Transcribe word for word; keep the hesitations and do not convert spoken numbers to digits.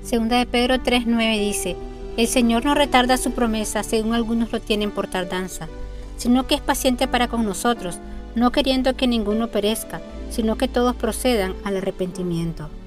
Segunda de Pedro tres nueve dice: el Señor no retarda su promesa, según algunos lo tienen por tardanza, sino que es paciente para con nosotros, no queriendo que ninguno perezca, sino que todos procedan al arrepentimiento.